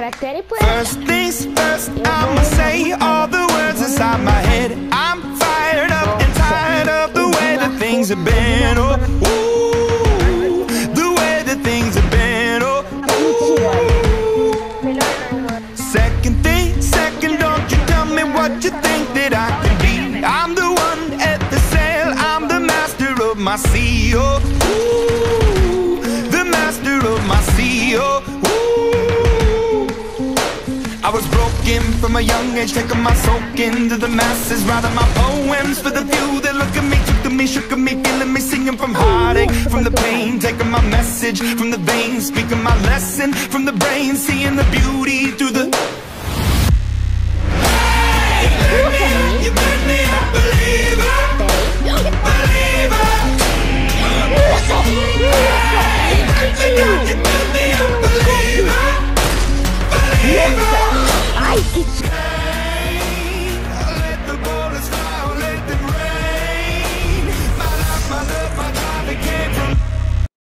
First things first, I'ma say all the words inside my head. I'm fired up and tired of the way that things have been. Oh, ooh, the way that things have been. Oh, ooh. Second thing, second, don't you tell me what you think that I can be. I'm the one at the sail, I'm the master of my sea. Oh, ooh, the master of my sea. Oh, I was broken from a young age, taking my soak into the masses, writing my poems for the few that look at me, took to me, shook at me, feeling me, singing from heartache, from the pain, taking my message from the veins, speaking my lesson from the brain, seeing the beauty through the... Hey, you made me a believer.